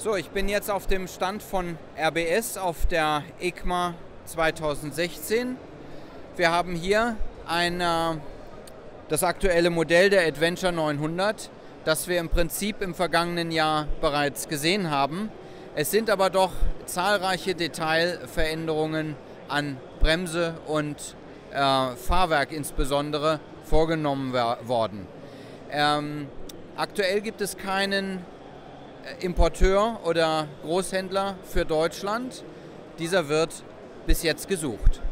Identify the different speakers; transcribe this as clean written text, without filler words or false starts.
Speaker 1: So, ich bin jetzt auf dem Stand von RBS auf der EICMA 2016. Wir haben hier das aktuelle Modell der Adventure 900, das wir im Prinzip im vergangenen Jahr bereits gesehen haben. Es sind aber doch zahlreiche Detailveränderungen an Bremse und Fahrwerk insbesondere vorgenommen worden. Aktuell gibt es keinen Importeur oder Großhändler für Deutschland. Dieser wird bis jetzt gesucht.